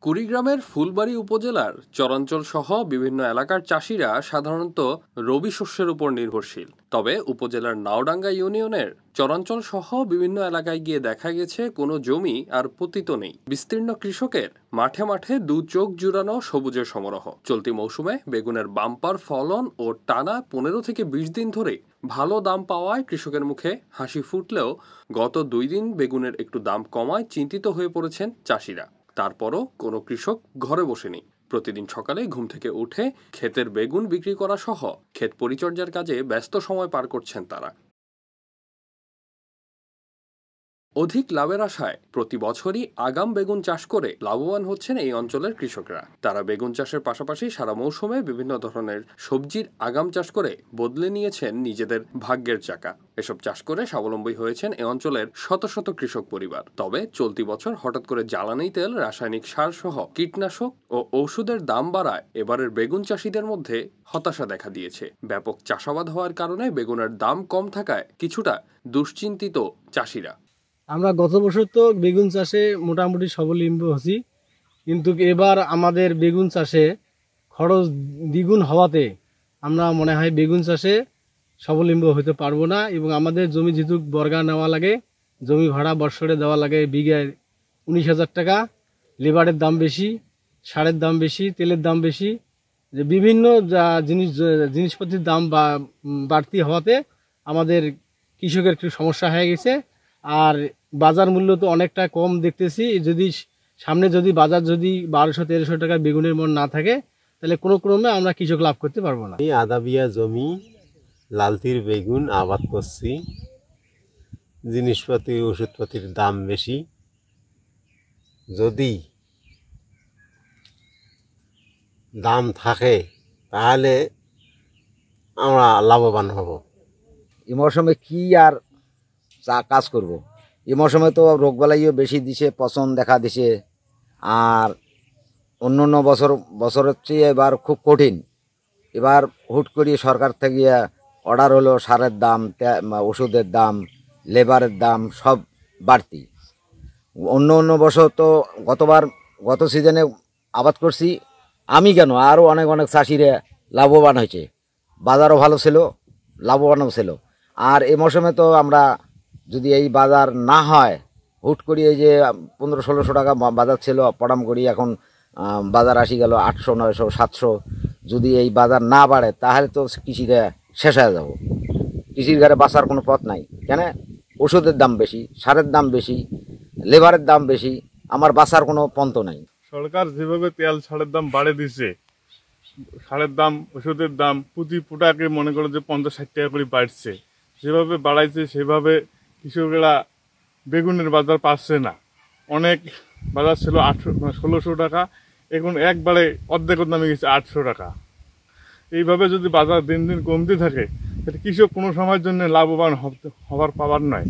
কুড়িগ্রামের ফুলবাড়ী উপজেলার চরাঞ্চল সহ বিভিন্ন এলাকার চাষিরা সাধারণত রবি শস্যের উপর নির্ভরশীল। তবে উপজেলার নাওডাঙ্গা ইউনিয়নের চরাঞ্চল সহ বিভিন্ন এলাকায় গিয়ে দেখা গেছে কোনো জমি আর পতিত নেই। বিস্তীর্ণ কৃষকের মাঠে মাঠে দু চোখ জুড়ানো সবুজের সমারোহ। চলতি মৌসুমে বেগুনের বাম্পার ফলন ও টানা 15 থেকে 20 দিন ধরে ভালো দাম পাওয়ায় কৃষকের মুখে হাসি ফুটলেও গত 2 দিন বেগুনের একটু দাম কমায় চিন্তিত হয়ে পড়েছেন চাষিরা। তারপরও কোনো কৃষক ঘরে বসেনি। প্রতিদিন সকালে ঘুম থেকে উঠে ক্ষেতের বেগুন বিক্রি করা সহ ক্ষেত পরিচর্যার কাজে ব্যস্ত সময় পার করছেন তারা। অধিক লাভের আশায় প্রতি বছরই আগাম বেগুন চাষ করে লাভবান হচ্ছেন এই অঞ্চলের কৃষকরা। তারা বেগুন চাষের পাশাপাশি সারা মৌসুমে বিভিন্ন ধরনের সবজির আগাম চাষ করে বদলে নিয়েছেন নিজেদের ভাগ্যের চাকা। এসব চাষ করে স্বাবলম্বী হয়েছেন এ অঞ্চলের শত শত কৃষক পরিবার। তবে চলতি বছর হঠাৎ করে জ্বালানি তেল, রাসায়নিক সার সহ কীটনাশক ও ঔষধের দাম বাড়ায় এবারের বেগুন চাষিদের মধ্যে হতাশা দেখা দিয়েছে। ব্যাপক চাষাবাদ হওয়ার কারণে বেগুনের দাম কম থাকায় কিছুটা দুশ্চিন্তিত চাষিরা। আমরা গত বছর তো বেগুন চাষে মোটামুটি স্বাবলম্বী হচ্ছি, কিন্তু এবার আমাদের বেগুন চাষে খরচ দ্বিগুণ হওয়াতে আমরা মনে হয় বেগুন চাষে স্বাবলম্বী হতে পারবো না। এবং আমাদের জমি যেহেতু বর্গা নেওয়া লাগে, জমি ভাড়া বৎসরে দেওয়া লাগে বিঘায় 19,000 টাকা, লেবারের দাম বেশি, সারের দাম বেশি, তেলের দাম বেশি, যে বিভিন্ন জিনিসপত্রের দাম বাড়তি হওয়াতে আমাদের কৃষকের একটু সমস্যা হয়ে গেছে। আর বাজার মূল্য তো অনেকটা কম দেখতেছি। যদি সামনে যদি বাজার যদি 1200-1300 টাকা বেগুনের মন না থাকে, তাহলে কোনো ক্রমে আমরা কৃষক লাভ করতে পারবো না। আধা বিঘা জমি লালতির বেগুন আবাদ করছি। জিনিসপাতি ওষুধপাতির দাম বেশি। যদি দাম থাকে তাহলে আমরা লাভবান হব। এই মৌসুমে কি আর কাজ করব। এই মৌসুমে তো রোগবালাইও বেশি দিছে, পচন দেখা দিছে। আর অন্য অন্য বছরের চেয়ে এবার খুব কঠিন। এবার হুট করে সরকার থেকে অর্ডার হলো সারের দাম, ওষুধের দাম, লেবারের দাম সব বাড়তি। অন্য অন্য বছর তো গত সিজনে আবাদ করছি আমি কেন, আরও অনেক অনেক চাষিরা লাভবান হয়েছে। বাজারও ভালো ছিল, লাভবানও ছিল। আর এই মৌসুমে তো আমরা যদি এই বাজার না হয়, হুট করি এই যে 1500-1600 টাকা বাজার ছিল, পড়াম করি এখন বাজার আসি গেল 800, 900, 700। যদি এই বাজার না বাড়ে তাহলে তো কৃষিরা শেষ হয়ে যাব। কৃষির ঘরে বাঁচার কোনো পথ নাই। কেন? ওষুধের দাম বেশি, সারের দাম বেশি, লেবারের দাম বেশি, আমার বাঁচার কোনো পন্থ নাই। সরকার যেভাবে তেল সারের দাম বাড়ে দিছে, সারের দাম, ওষুধের দাম প্রতি পুটাকে মনে করো যে 50-60 টাকা করে বাড়ছে। যেভাবে বাড়াইছে সেভাবে কৃষকেরা বেগুনের বাজার পাচ্ছে না। অনেক বাজার ছিল 1600 টাকা, এখন একবারে অর্ধেক দামে গেছে 800 টাকা। এইভাবে যদি বাজার দিন দিন কমতে থাকে তাহলে কৃষক কোনো সময়ের জন্য লাভবান হবার পাবার নয়।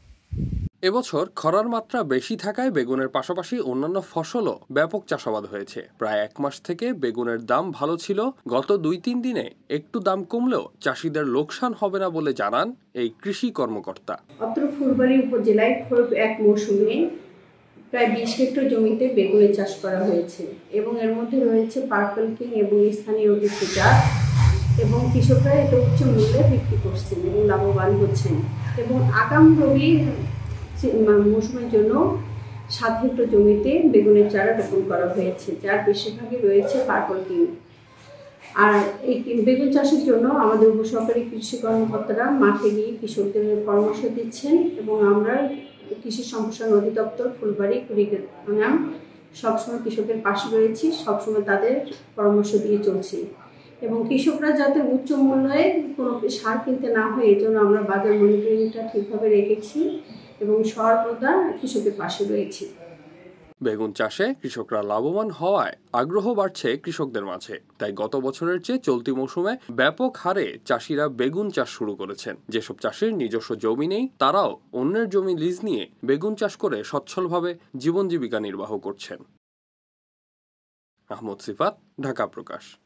এবছর খরার মাত্রা বেশি থাকায় বেগুনের পাশাপাশি অন্যান্য ফসলও ব্যাপক চাষাবাদ হয়েছে। প্রায় 1 মাস থেকে বেগুনের দাম ভালো ছিল। গত 2-3 দিনে একটু দাম কমলেও চাষিদের লোকসান হবে না বলে জানান এই কৃষি কর্মকর্তা। অত্র ফুলবাড়ী উপজেলায় খরিফ এক মৌসুমে প্রায় 20 হেক্টর জমিতে বেগুনের চাষ করা হয়েছে এবং এর মধ্যে রয়েছে পার্পল কিং এবং স্থানীয় কিছু জাত, এবং কৃষকরা এটা উচ্চ মূল্যে বিক্রি করছেন এবং লাভবান হচ্ছেন। এবং আগাম রবি মৌসুমের জন্য 7 হেক্টর জমিতে বেগুনের চারা রোপণ করা হয়েছে, যার বেশিরভাগই রয়েছে পার্পল কিং। আর এই বেগুন চাষের জন্য আমাদের উপসহকারী কৃষি কর্মকর্তারা মাঠে গিয়ে কৃষকদের পরামর্শ দিচ্ছেন এবং আমরা কৃষি সম্প্রসারণ অধিদপ্তর ফুলবাড়ী কুড়িগ্রাম সবসময় কৃষকের পাশে রয়েছি, সবসময় তাদের পরামর্শ দিয়ে চলছি। এবং কৃষকরা যাতে উচ্চ মূল্যে কোনো সার কিনতে না হয় এই জন্য আমরা বাজার মনিটরিংটা ঠিকভাবে রেখেছি এবং সর্বদা কৃষকের পাশে রয়েছি। বেগুন চাষে কৃষকরা লাভবান হওয়ায় আগ্রহ বাড়ছে কৃষকদের মাঝে। তাই গত বছরের চেয়ে চলতি মৌসুমে ব্যাপক হারে চাষিরা বেগুন চাষ শুরু করেছেন। যেসব চাষির নিজস্ব জমি নেই তারাও অন্যের জমি লিজ নিয়ে বেগুন চাষ করে সচ্ছলভাবে জীবন জীবিকা নির্বাহ করছেন। আহমদ সিফাত, ঢাকা প্রকাশ।